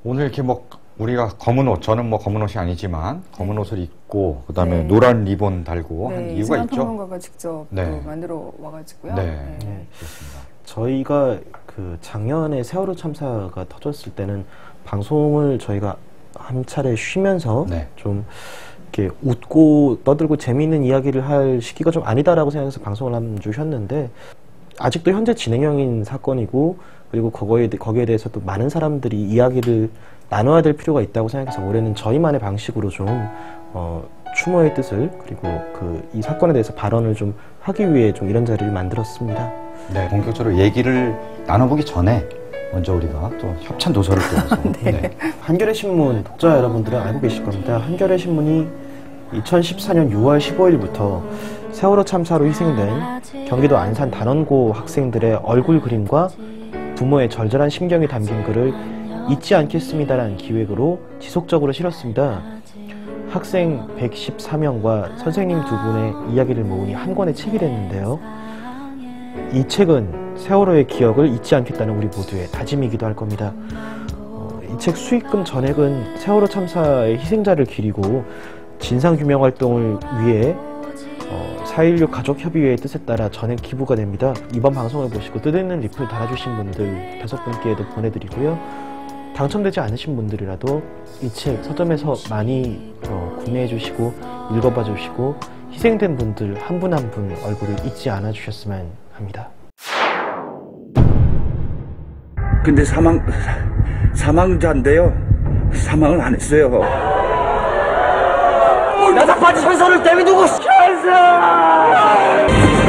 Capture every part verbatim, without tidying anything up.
오늘 이렇게 뭐 우리가 검은 옷, 저는 뭐 검은 옷이 아니지만 검은 네. 옷을 입고 그다음에 네. 노란 리본 달고 네. 한 이유가 있죠. 평론가가 직접 네. 또 만들어 와가지고요. 네. 네. 네. 그렇습니다. 저희가 그 작년에 세월호 참사가 터졌을 때는 방송을 저희가 한 차례 쉬면서 네. 좀 이렇게 웃고 떠들고 재미있는 이야기를 할 시기가 좀 아니다라고 생각해서 방송을 한 주 쉬었는데 아직도 현재 진행형인 사건이고 그리고 거기에, 거기에 대해서 또 많은 사람들이 이야기를 나눠야 될 필요가 있다고 생각해서 올해는 저희만의 방식으로 좀 어, 추모의 뜻을 그리고 그 이 사건에 대해서 발언을 좀 하기 위해 좀 이런 자리를 만들었습니다. 네, 본격적으로 얘기를 나눠보기 전에 먼저 우리가 또 협찬 도서를 띄워서 네. 네. 한겨레 신문 독자 여러분들은 알고 계실 겁니다. 한겨레 신문이 이천십사 년 유월 십오일부터 세월호 참사로 희생된 경기도 안산 단원고 학생들의 얼굴 그림과 부모의 절절한 심경이 담긴 글을 잊지 않겠습니다라는 기획으로 지속적으로 실었습니다. 학생 백십사 명과 선생님 두 분의 이야기를 모으니 한 권의 책이 됐는데요. 이 책은 세월호의 기억을 잊지 않겠다는 우리 모두의 다짐이기도 할 겁니다. 어, 이 책 수익금 전액은 세월호 참사의 희생자를 기리고 진상규명 활동을 위해 어, 사 일육 가족협의회의 뜻에 따라 전액 기부가 됩니다. 이번 방송을 보시고 뜻있는 리플 달아주신 분들 다섯 분께도 보내드리고요. 당첨되지 않으신 분들이라도 이 책 서점에서 많이 어, 구매해주시고 읽어봐주시고 희생된 분들 한 분 한 분 얼굴을 잊지 않아주셨으면 합니다. 근데 사망, 사망자인데요. 사망은 안 했어요. 나다파티 천사를 때려두고 천사!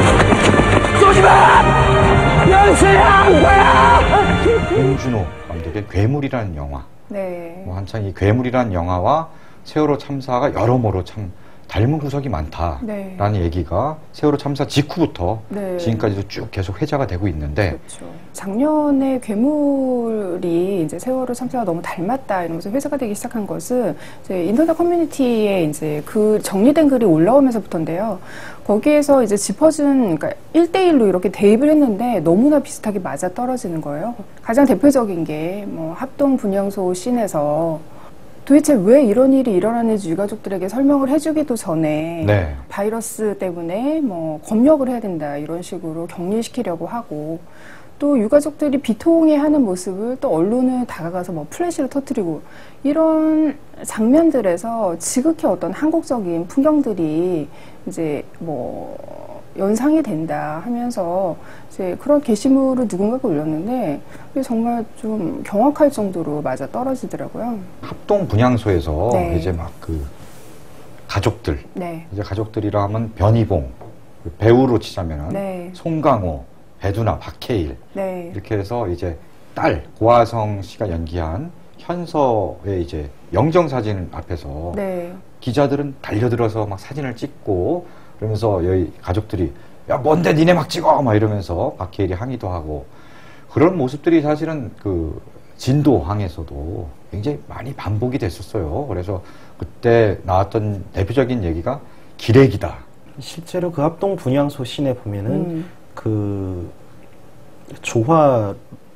쏘지마! 영수야! 뭐야! 봉준호 감독의 괴물이라는 영화. 네. 뭐 한창 이 괴물이라는 영화와 세월호 참사가 여러모로 참 닮은 구석이 많다라는 네. 얘기가 세월호 참사 직후부터 네. 지금까지도 쭉 계속 회자가 되고 있는데 그렇죠. 작년에 괴물이 이제 세월호 참사가 너무 닮았다 이러면서 회자가 되기 시작한 것은 이제 인터넷 커뮤니티에 이제 그 정리된 글이 올라오면서부터인데요. 거기에서 이제 짚어준 그러니까 일 대일로 이렇게 대입을 했는데 너무나 비슷하게 맞아 떨어지는 거예요. 가장 대표적인 게 뭐 합동 분향소 씬에서 도대체 왜 이런 일이 일어나는지 유가족들에게 설명을 해주기도 전에 네. 바이러스 때문에 뭐 검역을 해야 된다 이런 식으로 격리시키려고 하고 또 유가족들이 비통해하는 모습을 또 언론을 다가가서 뭐 플래시를 터뜨리고 이런 장면들에서 지극히 어떤 한국적인 풍경들이 이제 뭐 연상이 된다 하면서 이제 그런 게시물을 누군가가 올렸는데 정말 좀 경악할 정도로 맞아 떨어지더라고요. 합동 분향소에서 네. 이제 막 그 가족들, 네. 이제 가족들이라 하면 변희봉, 배우로 치자면은 네. 송강호, 배두나, 박해일 네. 이렇게 해서 이제 딸 고아성 씨가 연기한 현서의 이제 영정 사진 앞에서 네. 기자들은 달려들어서 막 사진을 찍고. 그러면서 여기 가족들이 야 뭔데 니네 막 찍어 막 이러면서 박해일이 항의도 하고 그런 모습들이 사실은 그 진도항에서도 굉장히 많이 반복이 됐었어요. 그래서 그때 나왔던 대표적인 얘기가 기레기다. 실제로 그 합동 분향소 씬에 보면은 음. 그 조화를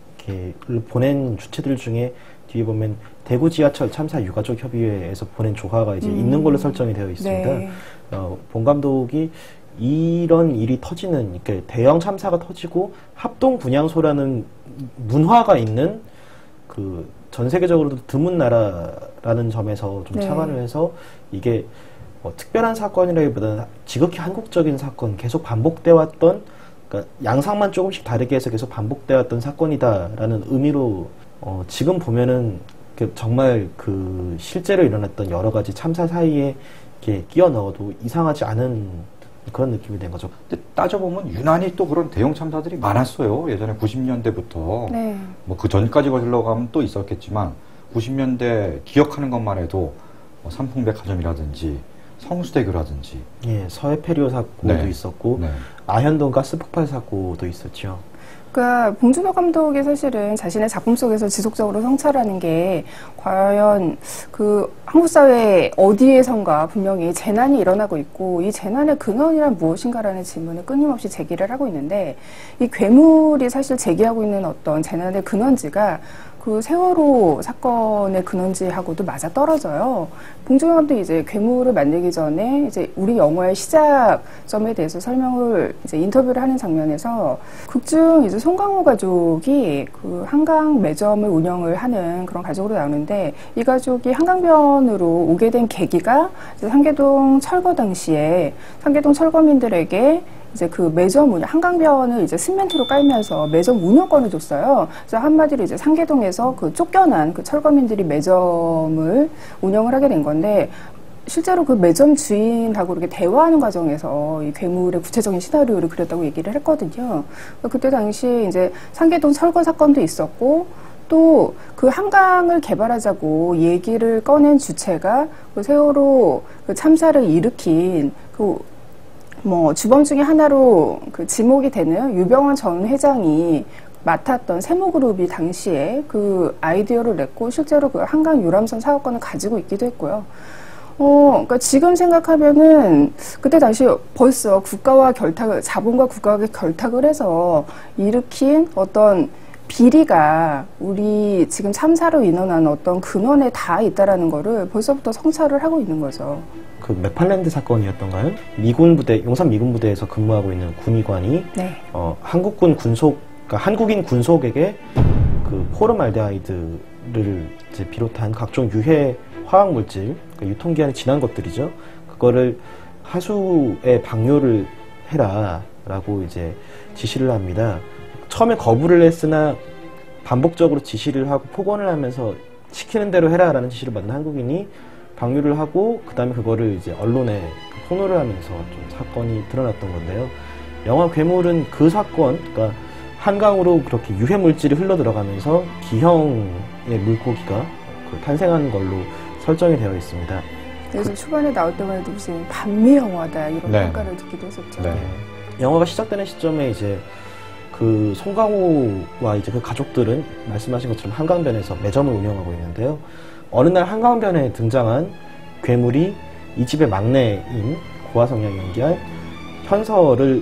보낸 주체들 중에 뒤에 보면 대구 지하철 참사 유가족 협의회에서 보낸 조화가 이제 음. 있는 걸로 설정이 되어 있습니다. 네. 어, 본 감독이 이런 일이 터지는, 그러니까 대형 참사가 터지고 합동 분향소라는 문화가 있는 그 전 세계적으로도 드문 나라라는 점에서 좀 네. 착안을 해서 이게 뭐 특별한 사건이라기보다는 지극히 한국적인 사건, 계속 반복돼 왔던, 그러니까 양상만 조금씩 다르게 해서 계속 반복돼 왔던 사건이다라는 의미로 어, 지금 보면은 정말 그 실제로 일어났던 여러 가지 참사 사이에 이렇게 끼워 넣어도 이상하지 않은 그런 느낌이 된 거죠. 근데 따져보면 유난히 또 그런 대형 참사들이 많았어요. 예전에 구십 년대부터 네. 뭐 그 전까지 거슬러 가면 또 있었겠지만 구십 년대 기억하는 것만 해도 뭐 삼풍백화점이라든지 성수대교라든지 예, 서해페리오 사고도 네. 있었고 네. 아현동 가스 폭발 사고도 있었죠. 그러니까 봉준호 감독이 사실은 자신의 작품 속에서 지속적으로 성찰하는 게 과연 그 한국 사회 어디에선가 분명히 재난이 일어나고 있고 이 재난의 근원이란 무엇인가라는 질문을 끊임없이 제기를 하고 있는데 이 괴물이 사실 제기하고 있는 어떤 재난의 근원지가 그 세월호 사건의 근원지하고도 맞아 떨어져요. 봉준호 감독이 이제 괴물을 만들기 전에 이제 우리 영화의 시작점에 대해서 설명을 이제 인터뷰를 하는 장면에서 극중 이제 송강호 가족이 그 한강 매점을 운영을 하는 그런 가족으로 나오는데 이 가족이 한강변으로 오게 된 계기가 이제 상계동 철거 당시에 상계동 철거민들에게 이제 그 매점 운영, 한강변을 이제 시멘트로 깔면서 매점 운영권을 줬어요. 그래서 한마디로 이제 상계동에서 그 쫓겨난 그 철거민들이 매점을 운영을 하게 된 건데, 실제로 그 매점 주인하고 이렇게 대화하는 과정에서 이 괴물의 구체적인 시나리오를 그렸다고 얘기를 했거든요. 그때 당시 이제 상계동 철거 사건도 있었고, 또 그 한강을 개발하자고 얘기를 꺼낸 주체가 그 세월호 그 참사를 일으킨 그 뭐 주범 중에 하나로 그 지목이 되는 유병원 전 회장이 맡았던 세모그룹이 당시에 그 아이디어를 냈고 실제로 그 한강 유람선 사업권을 가지고 있기도 했고요. 어, 그러니까 지금 생각하면은 그때 당시 벌써 국가와 결탁을, 자본과 국가가 결탁을 해서 일으킨 어떤 비리가 우리 지금 참사로 인원한 어떤 근원에 다 있다라는 거를 벌써부터 성찰을 하고 있는 거죠. 그 맥팔랜드 사건이었던가요? 미군 부대, 용산 미군 부대에서 근무하고 있는 군의관이 네. 어, 한국군 군속, 그러니까 한국인 군속에게 그 포름알데하이드를 이제 비롯한 각종 유해 화학 물질, 그러니까 유통기한이 지난 것들이죠. 그거를 하수에 방류를 해라라고 이제 지시를 합니다. 처음에 거부를 했으나 반복적으로 지시를 하고 폭언을 하면서 시키는 대로 해라라는 지시를 받은 한국인이 방류를 하고 그 다음에 그거를 이제 언론에 폭로를 하면서 좀 사건이 드러났던 건데요. 영화 괴물은 그 사건, 그러니까 한강으로 그렇게 유해 물질이 흘러 들어가면서 기형의 물고기가 그 탄생하는 걸로 설정이 되어 있습니다. 그래서 그, 초반에 나올 때만 해도 무슨 반미 영화다 이런 네. 평가를 듣기도 했었죠. 네. 영화가 시작되는 시점에 이제 그 송강호와 이제 그 가족들은 말씀하신 것처럼 한강변에서 매점을 운영하고 있는데요. 어느 날 한강변에 등장한 괴물이 이 집의 막내인 고화성양이 연기한 현서를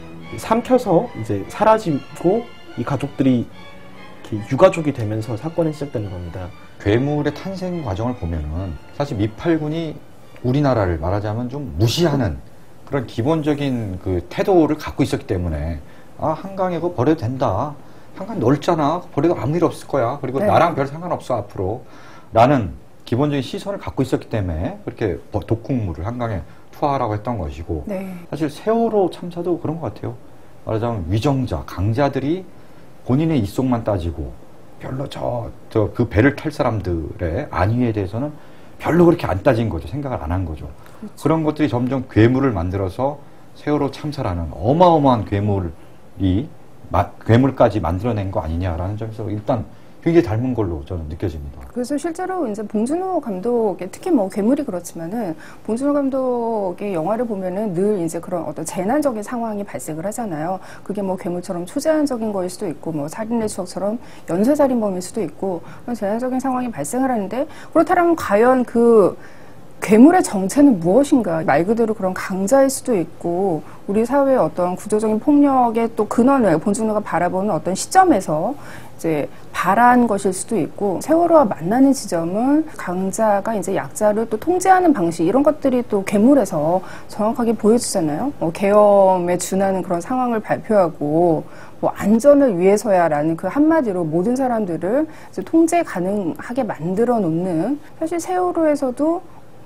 삼켜서 이제 사라지고 이 가족들이 이렇게 유가족이 되면서 사건이 시작되는 겁니다. 괴물의 탄생 과정을 보면은 사실 미팔군이 우리나라를 말하자면 좀 무시하는 그런 기본적인 그 태도를 갖고 있었기 때문에 아 한강에 그거 버려도 된다. 한강 넓잖아. 버려도 아무 일 없을 거야. 그리고 네. 나랑 별 상관없어 앞으로. 라는 기본적인 시선을 갖고 있었기 때문에 그렇게 독극물을 한강에 투하하라고 했던 것이고 네. 사실 세월호 참사도 그런 것 같아요. 말하자면 위정자, 강자들이 본인의 이속만 따지고 별로 저, 저 그 배를 탈 사람들의 안위에 대해서는 별로 그렇게 안 따진 거죠. 생각을 안 한 거죠. 그렇죠. 그런 것들이 점점 괴물을 만들어서 세월호 참사라는 어마어마한 괴물이 마, 괴물까지 만들어낸 거 아니냐라는 점에서 일단 굉장히 닮은 걸로 저는 느껴집니다. 그래서 실제로 이제 봉준호 감독의 특히 뭐 괴물이 그렇지만은 봉준호 감독의 영화를 보면은 늘 이제 그런 어떤 재난적인 상황이 발생을 하잖아요. 그게 뭐 괴물처럼 초재난적인 거일 수도 있고 뭐 살인의 추억처럼 연쇄살인범일 수도 있고 그런 재난적인 상황이 발생을 하는데 그렇다면 과연 그 괴물의 정체는 무엇인가? 말 그대로 그런 강자일 수도 있고 우리 사회의 어떤 구조적인 폭력의 또 근원을 봉준호가 바라보는 어떤 시점에서 이제 바라한 것일 수도 있고 세월호와 만나는 지점은 강자가 이제 약자를 또 통제하는 방식 이런 것들이 또 괴물에서 정확하게 보여주잖아요. 뭐 계엄에 준하는 그런 상황을 발표하고 뭐 안전을 위해서야라는 그 한마디로 모든 사람들을 이제 통제 가능하게 만들어 놓는 사실 세월호에서도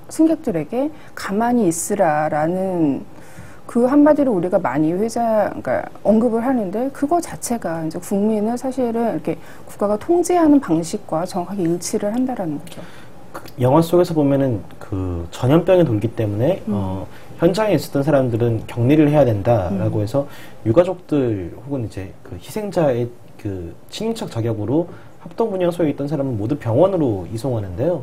승객들에게 가만히 있으라라는 그 한마디로 우리가 많이 회자, 그러니까 언급을 하는데 그거 자체가 이제 국민을 사실은 이렇게 국가가 통제하는 방식과 정확하게 일치를 한다라는 거죠. 그 영화 속에서 보면은 그 전염병이 돌기 때문에 음. 어, 현장에 있었던 사람들은 격리를 해야 된다라고 음. 해서 유가족들 혹은 이제 그 희생자의 그 친인척 자격으로 합동분양 소에 있던 사람은 모두 병원으로 이송하는데요.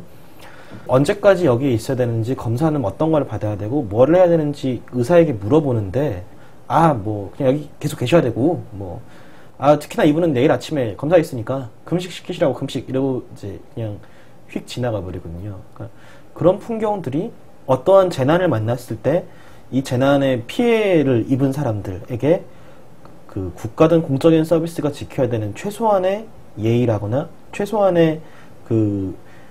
언제까지 여기에 있어야 되는지 검사는 어떤 걸 받아야 되고 뭘 해야 되는지 의사에게 물어보는데 아 뭐 그냥 여기 계속 계셔야 되고 뭐 아 특히나 이분은 내일 아침에 검사 있으니까 금식 시키시라고 금식 이러고 이제 그냥 휙 지나가 버리거든요. 그러니까 그런 풍경들이 어떠한 재난을 만났을 때 이 재난의 피해를 입은 사람들에게 그 국가든 공적인 서비스가 지켜야 되는 최소한의 예의라거나 최소한의 그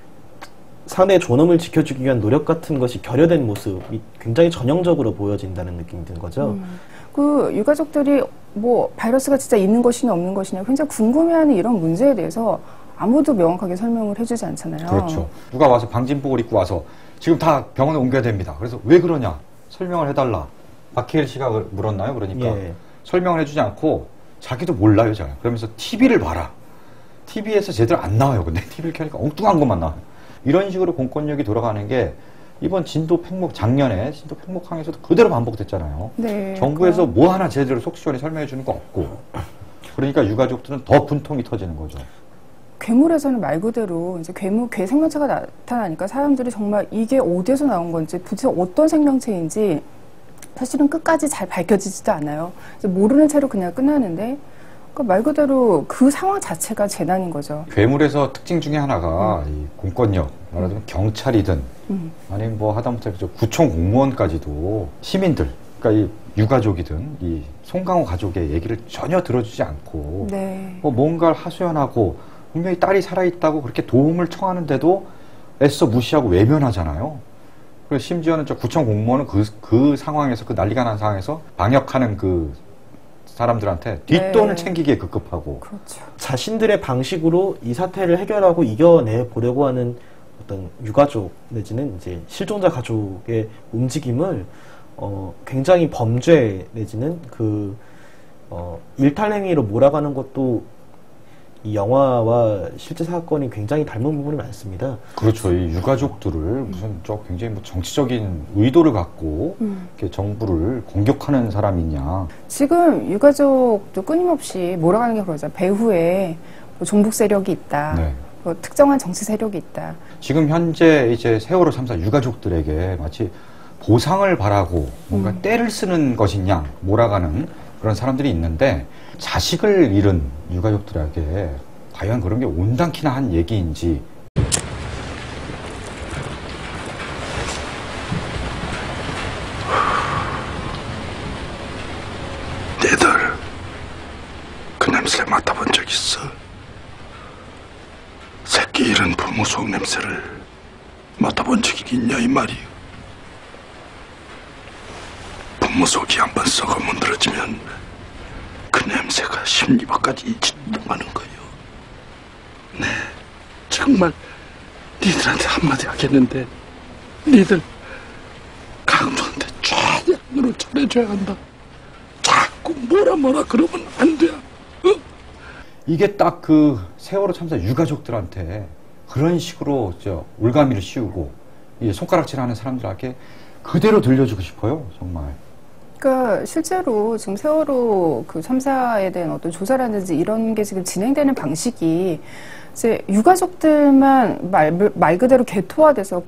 상대의 존엄을 지켜주기 위한 노력 같은 것이 결여된 모습이 굉장히 전형적으로 보여진다는 느낌이 드는 거죠. 음. 그 유가족들이 뭐 바이러스가 진짜 있는 것이냐 없는 것이냐 굉장히 궁금해하는 이런 문제에 대해서 아무도 명확하게 설명을 해주지 않잖아요. 그렇죠. 누가 와서 방진복을 입고 와서 지금 다 병원에 옮겨야 됩니다. 그래서 왜 그러냐 설명을 해달라. 박해일 씨가 물었나요? 그러니까 예. 설명을 해주지 않고 자기도 몰라요. 잘. 그러면서 티비를 봐라. 티비에서 제대로 안 나와요. 근데 티비를 켜니까 엉뚱한 것만 나와요. 이런 식으로 공권력이 돌아가는 게 이번 진도 팽목 작년에 진도 팽목항에서도 그대로 반복됐잖아요. 네, 정부에서 그럼... 뭐 하나 제대로 속 시원히 설명해 주는 거 없고 그러니까 유가족들은 더 분통이 터지는 거죠. 괴물에서는 말 그대로 이제 괴물, 괴 생명체가 나타나니까 사람들이 정말 이게 어디에서 나온 건지 도대체 어떤 생명체인지 사실은 끝까지 잘 밝혀지지도 않아요. 그래서 모르는 채로 그냥 끝나는데 그러니까 말 그대로 그 상황 자체가 재난인 거죠. 괴물에서 특징 중에 하나가 음. 이 공권력, 말하자면 음. 경찰이든 음. 아니면 뭐 하다못해 구청 공무원까지도 시민들, 그러니까 이 유가족이든 이 송강호 가족의 얘기를 전혀 들어주지 않고 네. 뭐 뭔가를 하소연하고 분명히 딸이 살아있다고 그렇게 도움을 청하는데도 애써 무시하고 외면하잖아요. 그리고 심지어는 저 구청 공무원은 그, 그 상황에서 그 난리가 난 상황에서 방역하는 그 사람들한테 뒷돈을 네. 챙기기에 급급하고 그렇죠. 자신들의 방식으로 이 사태를 해결하고 이겨내 보려고 하는 어떤 유가족 내지는 이제 실종자 가족의 움직임을 어, 굉장히 범죄 내지는 그 어, 일탈행위로 몰아가는 것도 이 영화와 실제 사건이 굉장히 닮은 부분이 많습니다. 그렇죠. 이 유가족들을 음. 무슨 저 굉장히 뭐 정치적인 의도를 갖고 음. 이렇게 정부를 공격하는 사람이 있냐. 지금 유가족도 끊임없이 몰아가는 게 그러죠. 배후에 뭐 종북 세력이 있다. 네. 뭐 특정한 정치 세력이 있다. 지금 현재 이제 세월호 참사 유가족들에게 마치 보상을 바라고 뭔가 음. 떼를 쓰는 것이냐 몰아가는 그런 사람들이 있는데 자식을 잃은 유가족들에게 과연 그런 게 온당키나 한 얘기인지. 니들 그 냄새 맡아본 적 있어? 새끼 잃은 부모 속 냄새를 맡아본 적이 있냐 이 말이야. 부모 속이 한번 썩어 문드러지면 그 냄새가 심리밖까지 진동하는 거요. 네, 정말 니들한테 한마디 하겠는데 니들 강조한테 최대한으로 잘해줘야 한다. 자꾸 뭐라 뭐라 그러면 안 돼. 어? 이게 딱 그 세월호 참사 유가족들한테 그런 식으로 저 올가미를 씌우고 이 손가락질하는 사람들에게 그대로 들려주고 싶어요, 정말. 그러니까 실제로 지금 세월호 그 참사에 대한 어떤 조사라든지 이런 게 지금 진행되는 방식이 이제 유가족들만 말, 말 그대로 개토화돼서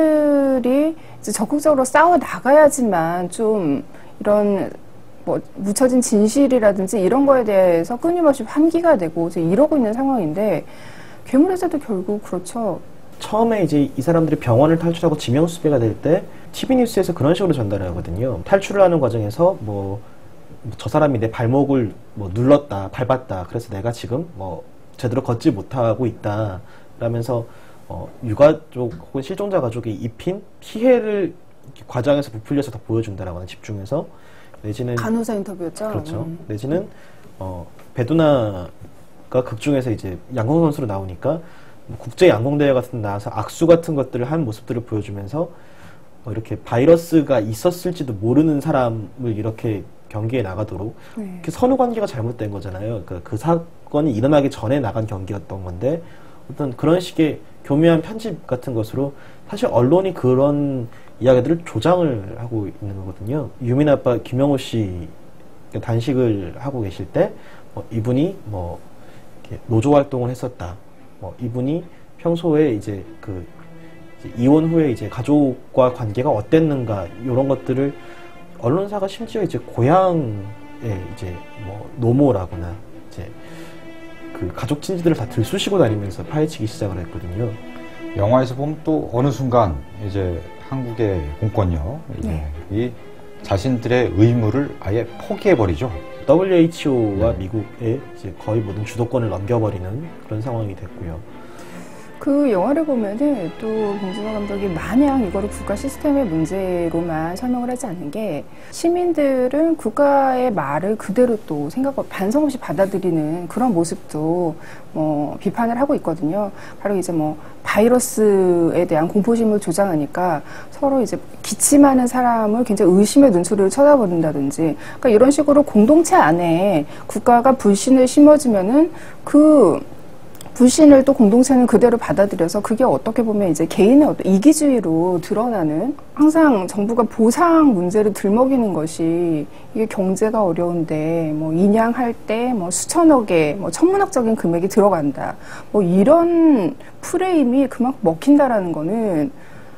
그들이 이제 적극적으로 싸워 나가야지만 좀 이런 뭐 묻혀진 진실이라든지 이런 거에 대해서 끊임없이 환기가 되고 이제 이러고 있는 상황인데 괴물에서도 결국 그렇죠. 처음에 이제 이 사람들이 병원을 탈출하고 지명수배가 될 때 티비 뉴스에서 그런 식으로 전달을 하거든요. 탈출을 하는 과정에서 뭐 저 사람이 내 발목을 뭐 눌렀다, 밟았다. 그래서 내가 지금 뭐 제대로 걷지 못하고 있다. 라면서 어, 유가족 혹은 실종자 가족이 입힌 피해를 과정에서 부풀려서 더 보여준다라고 하는 집중해서 내지는 간호사 인터뷰였죠. 그렇죠. 음. 내지는 어, 배두나가 극 중에서 이제 양궁 선수로 나오니까 국제 양궁대회 같은 데 나와서 악수 같은 것들을 한 모습들을 보여주면서 뭐 이렇게 바이러스가 있었을지도 모르는 사람을 이렇게 경기에 나가도록 네. 그 선후 관계가 잘못된 거잖아요. 그, 그 사건이 일어나기 전에 나간 경기였던 건데 어떤 그런 식의 교묘한 편집 같은 것으로 사실 언론이 그런 이야기들을 조장을 하고 있는 거거든요. 유민 아빠 김영호 씨 단식을 하고 계실 때 뭐 이분이 뭐 이렇게 노조 활동을 했었다. 뭐 이분이 평소에 이제 그 이제 이혼 후에 이제 가족과 관계가 어땠는가 이런 것들을 언론사가 심지어 이제 고향에 이제 뭐 노모라거나 이제 그 가족 친지들을 다 들쑤시고 다니면서 파헤치기 시작을 했거든요. 영화에서 보면 또 어느 순간 이제 한국의 공권력이 네. 자신들의 의무를 아예 포기해버리죠. 더블유 에이치 오와 미국의 이제 거의 모든 주도권을 넘겨버리는 그런 상황이 됐고요. 그 영화를 보면은 또 봉준호 감독이 마냥 이거를 국가 시스템의 문제로만 설명을 하지 않는 게 시민들은 국가의 말을 그대로 또 생각 반성 없이 받아들이는 그런 모습도 뭐 비판을 하고 있거든요. 바로 이제 뭐 바이러스에 대한 공포심을 조장하니까 서로 이제 기침하는 사람을 굉장히 의심의 눈초리를 쳐다본다든지, 그러니까 이런 식으로 공동체 안에 국가가 불신을 심어주면은 그 불신을 또 공동체는 그대로 받아들여서 그게 어떻게 보면 이제 개인의 어떤 이기주의로 드러나는, 항상 정부가 보상 문제를 들먹이는 것이 이게 경제가 어려운데 뭐 인양할 때 뭐 수천억의 뭐 천문학적인 금액이 들어간다, 뭐 이런 프레임이 그만큼 먹힌다라는 거는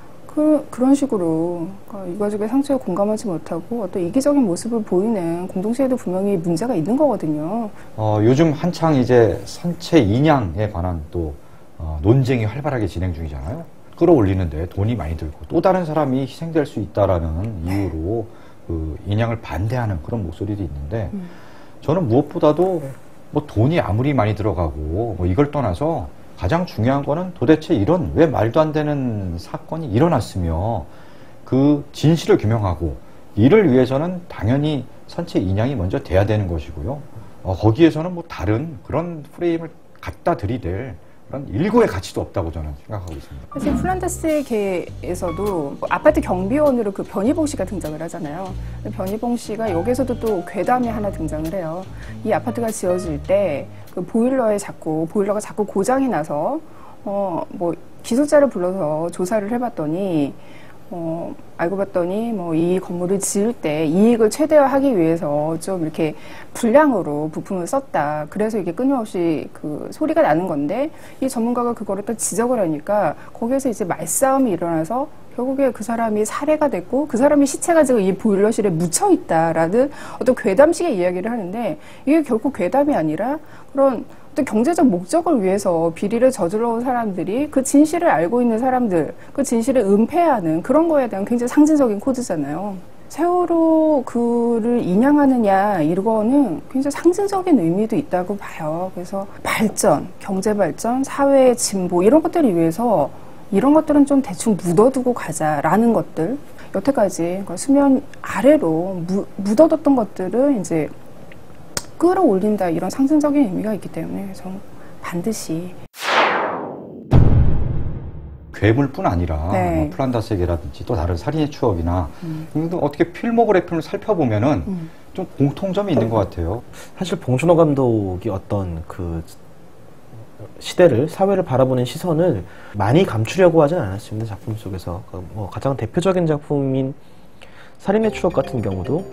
그, 그런 식으로 그러니까 유가족의 상처에 공감하지 못하고 어떤 이기적인 모습을 보이는 공동체에도 분명히 문제가 있는 거거든요. 어, 요즘 한창 이제 선체 인양에 관한 또 어, 논쟁이 활발하게 진행 중이잖아요. 끌어올리는데 돈이 많이 들고 또 다른 사람이 희생될 수 있다라는 이유로 그 인양을 반대하는 그런 목소리도 있는데 음. 저는 무엇보다도 뭐 돈이 아무리 많이 들어가고 뭐 이걸 떠나서 가장 중요한 거는 도대체 이런 왜 말도 안 되는 사건이 일어났으며 그 진실을 규명하고 이를 위해서는 당연히 선체 인양이 먼저 돼야 되는 것이고요. 어, 거기에서는 뭐 다른 그런 프레임을 갖다 들이댈 그런 일고의 가치도 없다고 저는 생각하고 있습니다. 사실 플란다스의 개에서도 아파트 경비원으로 그 변희봉 씨가 등장을 하잖아요. 변희봉 씨가 여기서도 또 괴담이 하나 등장을 해요. 이 아파트가 지어질 때 그 보일러에 자꾸 보일러가 자꾸 고장이 나서 어 뭐 기술자를 불러서 조사를 해봤더니 어 알고 봤더니 뭐 이 건물을 지을 때 이익을 최대화하기 위해서 좀 이렇게 불량으로 부품을 썼다. 그래서 이게 끊임없이 그 소리가 나는 건데 이 전문가가 그거를 또 지적을 하니까 거기에서 이제 말싸움이 일어나서 결국에 그 사람이 살해가 됐고 그 사람이 시체가 지금 이 보일러실에 묻혀 있다라는 어떤 괴담식의 이야기를 하는데 이게 결국 괴담이 아니라 그런 어떤 경제적 목적을 위해서 비리를 저질러 온 사람들이 그 진실을 알고 있는 사람들, 그 진실을 은폐하는 그런 거에 대한 굉장히 상징적인 코드잖아요. 세월호 그를 인양하느냐 이거는 굉장히 상징적인 의미도 있다고 봐요. 그래서 발전, 경제 발전, 사회의 진보 이런 것들을 위해서 이런 것들은 좀 대충 묻어두고 가자라는 것들, 여태까지 그러니까 수면 아래로 무, 묻어뒀던 것들을 이제 끌어올린다, 이런 상징적인 의미가 있기 때문에 그래서 반드시 괴물뿐 아니라 네. 뭐 플란다스의 개라든지 또 다른 살인의 추억이나 음. 어떻게 필모그래피를 살펴보면은 음. 좀 공통점이 있는 것 같아요. 사실 봉준호 감독이 어떤 그 시대를, 사회를 바라보는 시선을 많이 감추려고 하진 않았습니다. 작품 속에서 뭐 가장 대표적인 작품인 살인의 추억 같은 경우도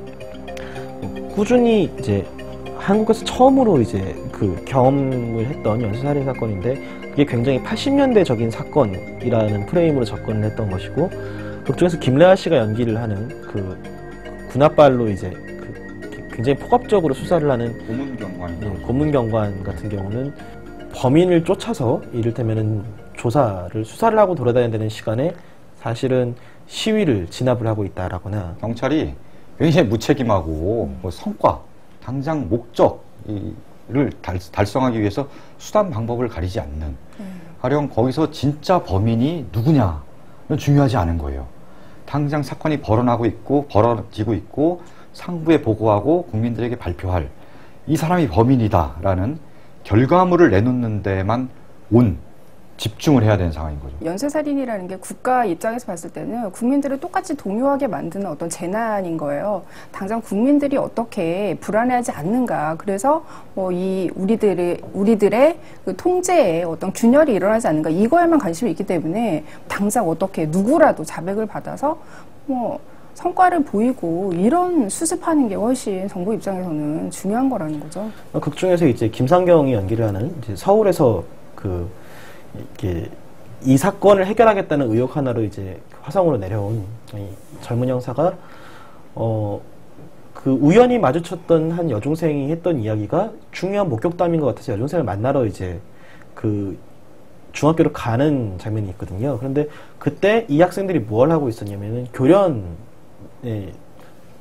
꾸준히 이제 한국에서 처음으로 이제 그 경험을 했던 연쇄살인 사건인데 그게 굉장히 팔십 년대적인 사건이라는 프레임으로 접근을 했던 것이고, 극중에서 김래아 씨가 연기를 하는 그 군합발로 이제 그 굉장히 폭압적으로 수사를 하는 고문경관, 네, 고문경관 같은 경우는 범인을 쫓아서 이를테면은 조사를 수사를 하고 돌아다녀야 되는 시간에 사실은 시위를 진압을 하고 있다라거나, 경찰이 굉장히 무책임하고 음. 뭐 성과, 당장 목적을 달, 달성하기 위해서 수단 방법을 가리지 않는 음. 가령 거기서 진짜 범인이 누구냐는 중요하지 않은 거예요. 당장 사건이 벌어나고 있고 벌어지고 있고 상부에 보고하고 국민들에게 발표할 이 사람이 범인이다라는 결과물을 내놓는 데만 온 집중을 해야 되는 상황인 거죠. 연쇄살인이라는 게 국가 입장에서 봤을 때는 국민들을 똑같이 동요하게 만드는 어떤 재난인 거예요. 당장 국민들이 어떻게 불안해하지 않는가. 그래서 뭐 이 우리들의 우리들의 그 통제에 어떤 균열이 일어나지 않는가. 이거에만 관심이 있기 때문에 당장 어떻게 누구라도 자백을 받아서 뭐 성과를 보이고 이런 수습하는 게 훨씬 정부 입장에서는 중요한 거라는 거죠. 극 중에서 이제 김상경이 연기를 하는 이제 서울에서 그 이렇게 이 사건을 해결하겠다는 의혹 하나로 이제 화성으로 내려온 이 젊은 형사가 어 그 우연히 마주쳤던 한 여중생이 했던 이야기가 중요한 목격담인 것 같아서 여중생을 만나러 이제 그 중학교로 가는 장면이 있거든요. 그런데 그때 이 학생들이 뭘 하고 있었냐면은 교련에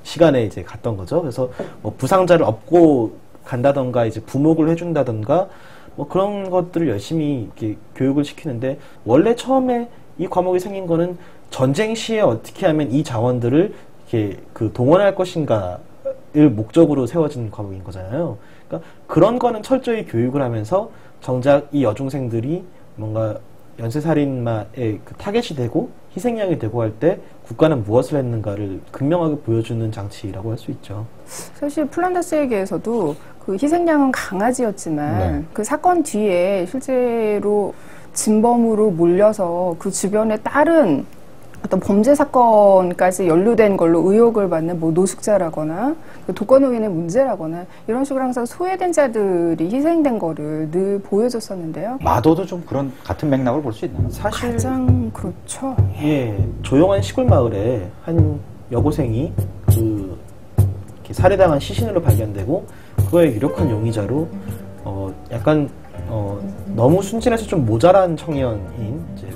시간에 이제 갔던 거죠. 그래서 뭐 부상자를 업고 간다던가 이제 부목을 해준다던가 뭐 그런 것들을 열심히 이렇게 교육을 시키는데, 원래 처음에 이 과목이 생긴 거는 전쟁 시에 어떻게 하면 이 자원들을 이렇게 그 동원할 것인가를 목적으로 세워진 과목인 거잖아요. 그러니까 그런 거는 철저히 교육을 하면서 정작 이 여중생들이 뭔가 연쇄살인마의 그 타겟이 되고 희생양이 되고 할 때 국가는 무엇을 했는가를 극명하게 보여주는 장치라고 할 수 있죠. 사실 플란다스에게에서도 그 희생양은 강아지였지만 네. 그 사건 뒤에 실제로 진범으로 몰려서 그 주변에 다른 어떤 범죄 사건까지 연루된 걸로 의혹을 받는 뭐 노숙자라거나 독거노인의 문제라거나 이런 식으로 항상 소외된 자들이 희생된 거를 늘 보여줬었는데요. 마도도 좀 그런 같은 맥락을 볼 수 있나요? 사실 가장 그렇죠. 예, 조용한 시골 마을에 한 여고생이 그 이렇게 살해당한 시신으로 발견되고 그거의 유력한 용의자로 어 약간 어 너무 순진해서 좀 모자란 청년인 이제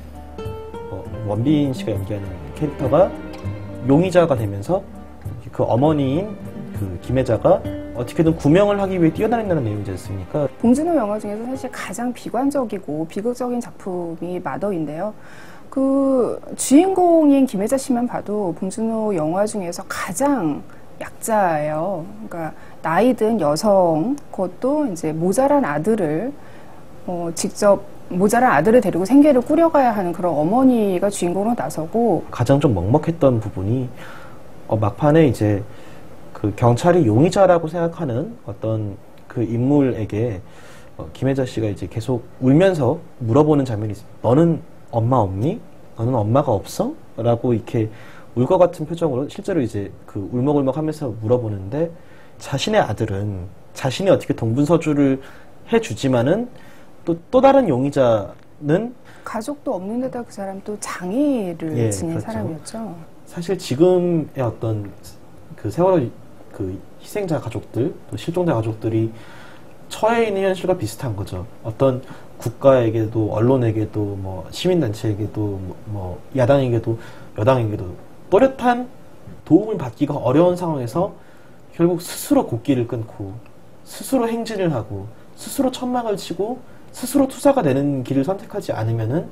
원빈 씨가 연기하는 캐릭터가 용의자가 되면서 그 어머니인 그 김혜자가 어떻게든 구명을 하기 위해 뛰어다닌다는 내용이지 않습니까? 봉준호 영화 중에서 사실 가장 비관적이고 비극적인 작품이 마더인데요. 그 주인공인 김혜자 씨만 봐도 봉준호 영화 중에서 가장 약자예요. 그러니까 나이 든 여성, 그것도 이제 모자란 아들을 어, 직접 모자란 아들을 데리고 생계를 꾸려가야 하는 그런 어머니가 주인공으로 나서고, 가장 좀 먹먹했던 부분이 어, 막판에 이제 그 경찰이 용의자라고 생각하는 어떤 그 인물에게 어, 김혜자 씨가 이제 계속 울면서 물어보는 장면이 있습니다. 너는 엄마 없니? 너는 엄마가 없어? 라고 이렇게 울 것 같은 표정으로 실제로 이제 그 울먹울먹 하면서 물어보는데, 자신의 아들은 자신이 어떻게 동분서주를 해주지만은 또, 또 다른 용의자는 가족도 없는 데다 그 사람 또 장애를 예, 지닌 그렇죠. 사람이었죠. 사실 지금의 어떤 그 세월호 그 희생자 가족들, 또 실종자 가족들이 처해 있는 현실과 비슷한 거죠. 어떤 국가에게도 언론에게도 뭐 시민단체에게도 뭐, 뭐 야당에게도 여당에게도 또렷한 도움을 받기가 어려운 상황에서 결국 스스로 곡기를 끊고 스스로 행진을 하고 스스로 천막을 치고 스스로 투사가 되는 길을 선택하지 않으면은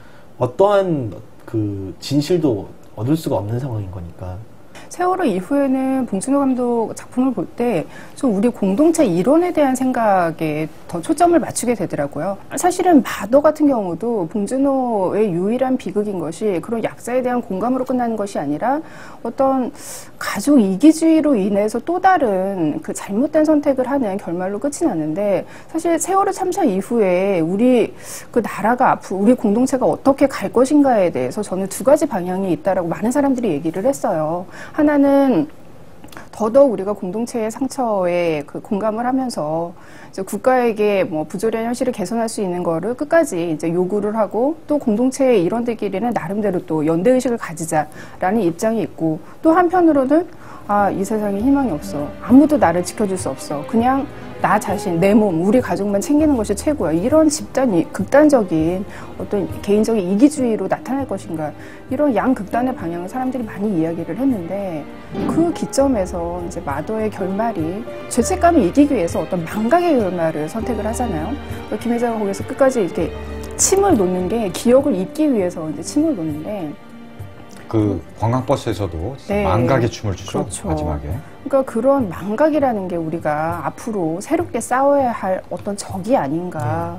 어떠한 그 진실도 얻을 수가 없는 상황인 거니까. 세월호 이후에는 봉준호 감독 작품을 볼 때 좀 우리 공동체 이론에 대한 생각에 더 초점을 맞추게 되더라고요. 사실은 마더 같은 경우도 봉준호의 유일한 비극인 것이 그런 약자에 대한 공감으로 끝나는 것이 아니라 어떤 가족 이기주의로 인해서 또 다른 그 잘못된 선택을 하는 결말로 끝이 났는데, 사실 세월호 참사 이후에 우리 그 나라가 앞으로 우리 공동체가 어떻게 갈 것인가에 대해서 저는 두 가지 방향이 있다라고 많은 사람들이 얘기를 했어요. 하나는 더더욱 우리가 공동체의 상처에 그 공감을 하면서 이제 국가에게 뭐 부조리한 현실을 개선할 수 있는 거를 끝까지 이제 요구를 하고, 또 공동체의 일원들끼리는 나름대로 또 연대의식을 가지자라는 입장이 있고, 또 한편으로는 아, 이 세상에 희망이 없어. 아무도 나를 지켜줄 수 없어. 그냥 나 자신, 내 몸, 우리 가족만 챙기는 것이 최고야. 이런 집단이 극단적인 어떤 개인적인 이기주의로 나타날 것인가. 이런 양극단의 방향을 사람들이 많이 이야기를 했는데, 그 기점에서 이제 마더의 결말이 죄책감을 이기기 위해서 어떤 망각의 결말을 선택을 하잖아요. 김혜자가 거기서 끝까지 이렇게 침을 놓는 게 기억을 잊기 위해서 이제 침을 놓는데, 그 관광버스에서도 네. 망각의 춤을 추죠. 그렇죠. 마지막에. 그러니까 그런 망각이라는 게 우리가 앞으로 새롭게 싸워야 할 어떤 적이 아닌가.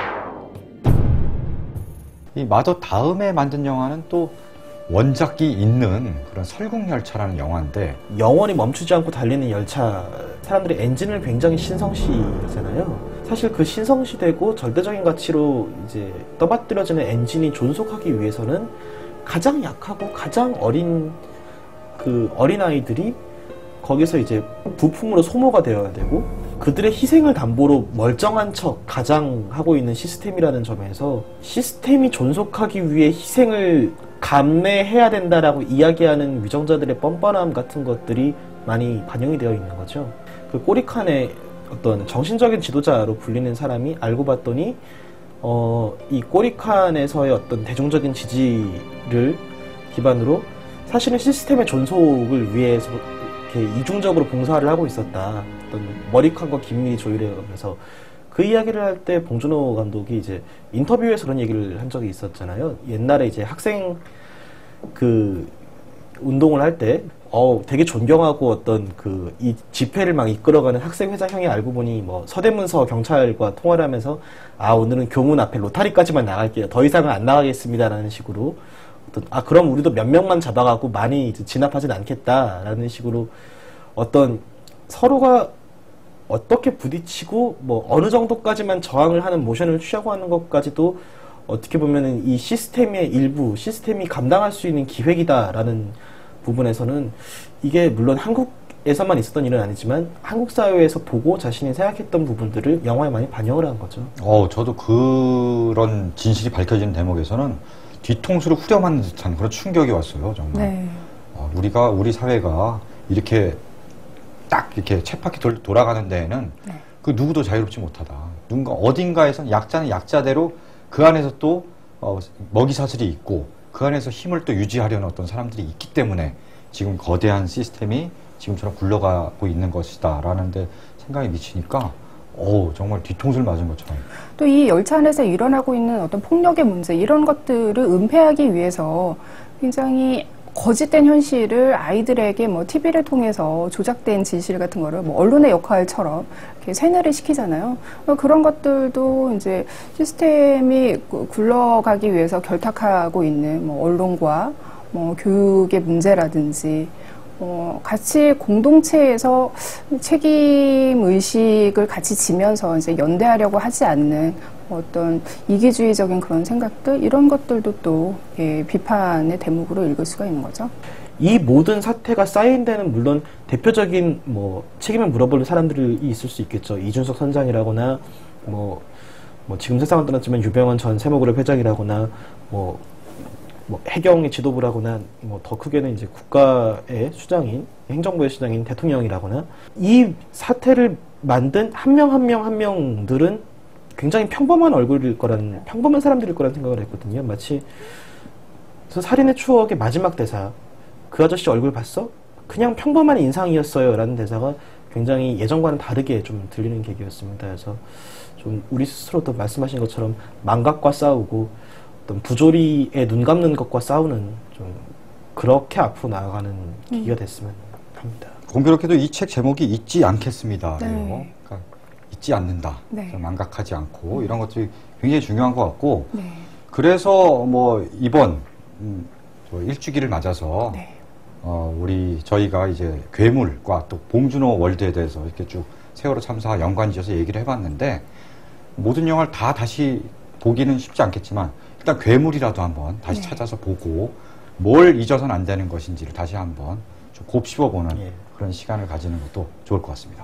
이 마더 다음에 만든 영화는 또 원작이 있는 그런 설국열차라는 영화인데, 영원히 멈추지 않고 달리는 열차, 사람들이 엔진을 굉장히 신성시하잖아요. 사실 그 신성시되고 절대적인 가치로 이제 떠받들어지는 엔진이 존속하기 위해서는 가장 약하고 가장 어린 그 어린아이들이 거기서 이제 부품으로 소모가 되어야 되고, 그들의 희생을 담보로 멀쩡한 척 가장하고 있는 시스템이라는 점에서 시스템이 존속하기 위해 희생을 감내해야 된다라고 이야기하는 위정자들의 뻔뻔함 같은 것들이 많이 반영이 되어 있는 거죠. 그 꼬리칸의 어떤 정신적인 지도자로 불리는 사람이 알고 봤더니 어, 이 꼬리칸에서의 어떤 대중적인 지지를 기반으로 사실은 시스템의 존속을 위해서 이렇게 이중적으로 봉사를 하고 있었다. 어떤 머리칸과 긴밀히 조율해가면서 그 이야기를 할 때 봉준호 감독이 이제 인터뷰에서 그런 얘기를 한 적이 있었잖아요. 옛날에 이제 학생 그 운동을 할 때 어 되게 존경하고 어떤 그 이 집회를 막 이끌어가는 학생 회장형이 알고 보니 뭐 서대문서 경찰과 통화를 하면서 아 오늘은 교문 앞에 로타리까지만 나갈게요. 더 이상은 안 나가겠습니다라는 식으로 어떤 아 그럼 우리도 몇 명만 잡아가고 많이 이제 진압하진 않겠다라는 식으로 어떤 서로가 어떻게 부딪히고 뭐 어느 정도까지만 저항을 하는 모션을 취하고 하는 것까지도 어떻게 보면은 이 시스템의 일부, 시스템이 감당할 수 있는 기획이다라는 부분에서는 이게 물론 한국에서만 있었던 일은 아니지만 한국 사회에서 보고 자신이 생각했던 부분들을 영화에 많이 반영을 한 거죠. 어, 저도 그런 진실이 밝혀진 대목에서는 뒤통수를 후려맞는 듯한 그런 충격이 왔어요, 정말. 네. 어, 우리가 우리 사회가 이렇게 딱 이렇게 쳇바퀴 돌, 돌아가는 데에는 네. 그 누구도 자유롭지 못하다. 누군가 어딘가에선 약자는 약자대로 그 안에서 또 어, 먹이사슬이 있고 그 안에서 힘을 또 유지하려는 어떤 사람들이 있기 때문에 지금 거대한 시스템이 지금처럼 굴러가고 있는 것이다 라는 데 생각이 미치니까 오, 정말 뒤통수를 맞은 것처럼. 또 이 열차 안에서 일어나고 있는 어떤 폭력의 문제 이런 것들을 은폐하기 위해서 굉장히 거짓된 현실을 아이들에게 뭐 티비를 통해서 조작된 진실 같은 거를 뭐 언론의 역할처럼 이렇게 세뇌를 시키잖아요. 그런 것들도 이제 시스템이 굴러가기 위해서 결탁하고 있는 뭐 언론과 뭐 교육의 문제라든지 어, 같이 공동체에서 책임 의식을 같이 지면서 이제 연대하려고 하지 않는 어떤 이기주의적인 그런 생각들 이런 것들도 또 예, 비판의 대목으로 읽을 수가 있는 거죠. 이 모든 사태가 쌓인 데는 물론 대표적인 뭐 책임을 물어볼 사람들이 있을 수 있겠죠. 이준석 선장이라거나 뭐, 뭐 지금 세상은 떠났지만 유병헌 전 세모그룹 회장이라거나 뭐, 뭐 해경의 지도부라거나 뭐 더 크게는 이제 국가의 수장인 행정부의 수장인 대통령이라거나 이 사태를 만든 한 명 한 명 한 명들은 굉장히 평범한 얼굴일 거라는 평범한 사람들일 거라는 생각을 했거든요. 마치 그래서 살인의 추억의 마지막 대사 그 아저씨 얼굴 봤어? 그냥 평범한 인상이었어요 라는 대사가 굉장히 예전과는 다르게 좀 들리는 계기였습니다. 그래서 좀 우리 스스로도 말씀하신 것처럼 망각과 싸우고 어떤 부조리에 눈 감는 것과 싸우는 좀 그렇게 앞으로 나아가는 계기가 됐으면 합니다. 공교롭게도 이 책 제목이 잊지 않겠습니다. 네. 그러니까 잊지 않는다. 네. 망각하지 않고 이런 것들이 굉장히 중요한 것 같고 네. 그래서 뭐 이번 음, 일주기를 맞아서 네. 어, 우리 저희가 이제 괴물과 또 봉준호 월드에 대해서 이렇게 쭉 세월호 참사와 연관지어서 얘기를 해봤는데 모든 영화를 다 다시 보기는 쉽지 않겠지만 일단 괴물이라도 한번 다시 네. 찾아서 보고 뭘 잊어서는 안 되는 것인지를 다시 한번 좀 곱씹어보는 예. 그런 시간을 가지는 것도 좋을 것 같습니다.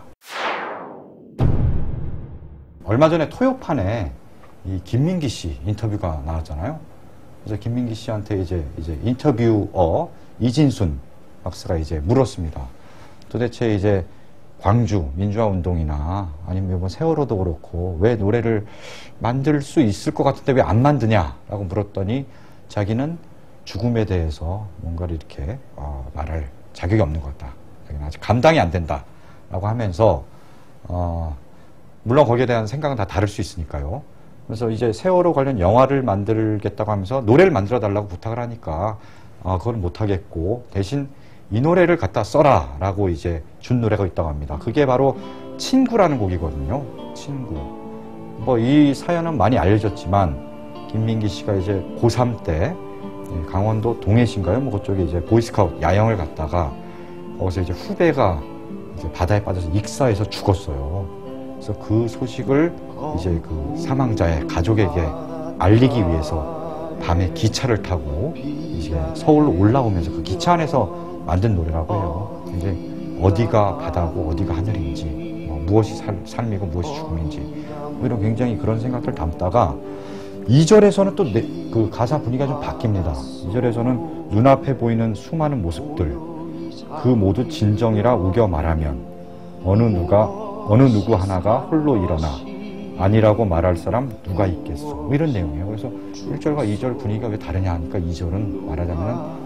얼마 전에 토요판에 이 김민기 씨 인터뷰가 나왔잖아요. 그래서 김민기 씨한테 이제 이제 인터뷰어 이진순 박사가 이제 물었습니다. 도대체 이제 광주 민주화 운동이나 아니면 이번 세월호도 그렇고 왜 노래를 만들 수 있을 것 같은데 왜 안 만드냐라고 물었더니 자기는 죽음에 대해서 뭔가를 이렇게 어, 말할 자격이 없는 것 같다. 자기는 아직 감당이 안 된다라고 하면서 어, 물론 거기에 대한 생각은 다 다를 수 있으니까요. 그래서 이제 세월호 관련 영화를 만들겠다고 하면서 노래를 만들어 달라고 부탁을 하니까 아, 그걸 못 하겠고 대신 이 노래를 갖다 써라 라고 이제 준 노래가 있다고 합니다. 그게 바로 친구라는 곡이거든요. 친구. 뭐 이 사연은 많이 알려졌지만 김민기 씨가 이제 고삼 때 강원도 동해시인가요? 뭐 그쪽에 이제 보이스카우트 야영을 갔다가 거기서 이제 후배가 이제 바다에 빠져서 익사해서 죽었어요. 그래서 그 소식을 이제 그 사망자의 가족에게 알리기 위해서 밤에 기차를 타고 이제 서울로 올라오면서 그 기차 안에서 만든 노래라고 해요. 이제 어디가 바다고 어디가 하늘인지, 뭐 무엇이 살, 삶이고 무엇이 죽음인지, 뭐 이런 굉장히 그런 생각들 담다가 이 절에서는 또 그 가사 분위기가 좀 바뀝니다. 이 절에서는 눈앞에 보이는 수많은 모습들, 그 모두 진정이라 우겨 말하면 어느 누가 어느 누구 하나가 홀로 일어나 아니라고 말할 사람 누가 있겠소. 뭐 이런 내용이에요. 그래서 일 절과 이 절 분위기가 왜 다르냐 하니까 이 절은 말하자면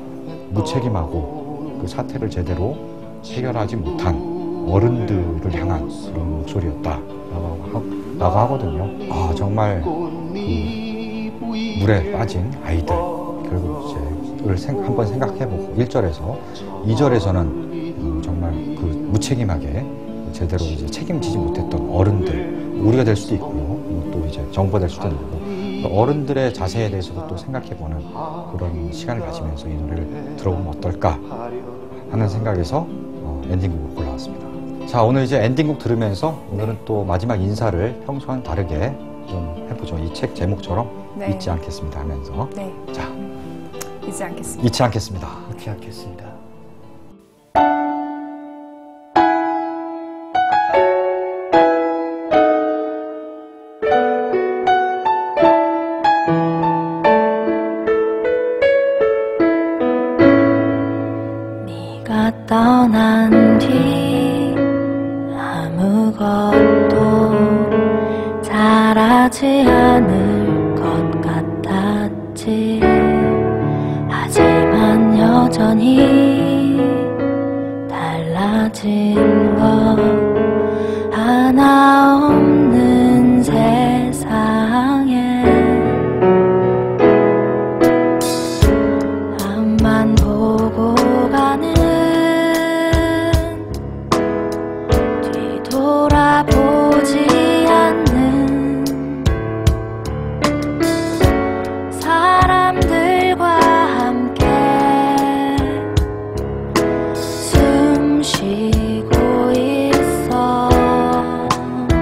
무책임하고 그 사태를 제대로 해결하지 못한 어른들을 향한 그런 목소리였다라고 하거든요. 아, 정말 그 물에 빠진 아이들 결국 이제를 생, 한번 생각해보고 일 절에서 이 절에서는 음, 정말 그 무책임하게 제대로 이제 책임지지 못했던 어른들, 우리가 될 수도 있고요. 또 이제 정부가 될 수도 있고 어른들의 자세에 대해서도 또 생각해보는 그런 시간을 가지면서 이 노래를 들어보면 어떨까 하는 생각에서 어, 엔딩곡을 골라왔습니다. 자, 오늘 이제 엔딩곡 들으면서 오늘은 또 마지막 인사를 평소와는 다르게 좀 해보죠. 이 책 제목처럼 네. 잊지 않겠습니다 하면서 네. 자, 잊지 않겠습니다. 잊지 않겠습니다. 잊지 않겠습니다. 네가 떠난 뒤 아무것도 잘하지 않을 것 같았지. 하지만 여전히 달라진 것 하나 없는 세상에 앞만 보고 가는 뒤돌아보지 않는 사람들과 함께 숨 쉬고 있어.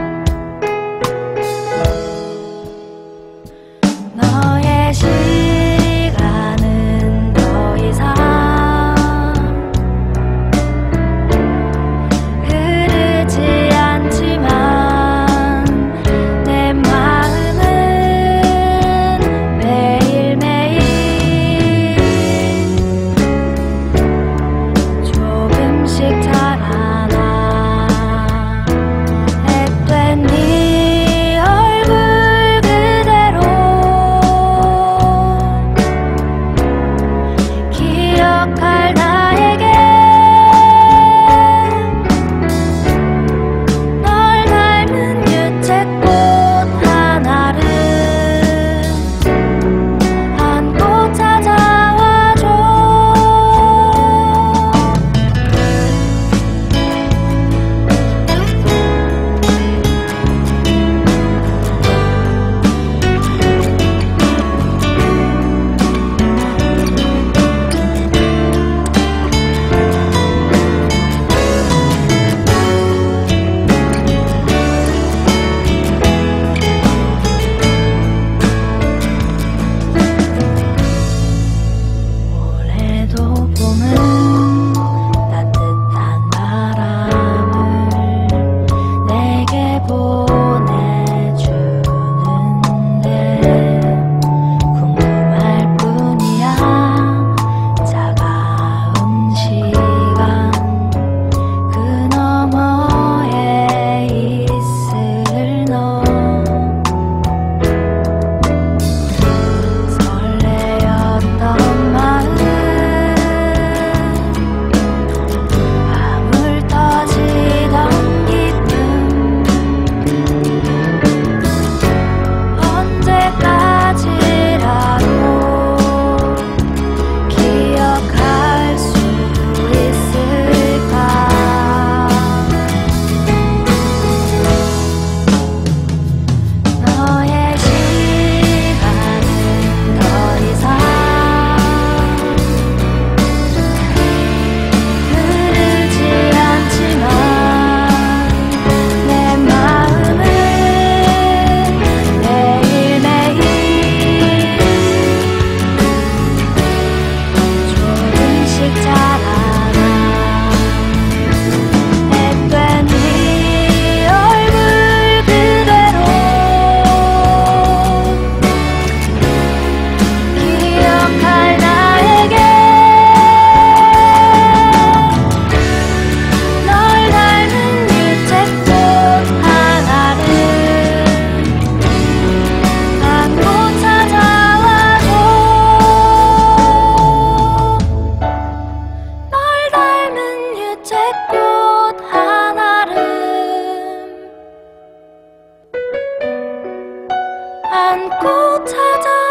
안고 찾아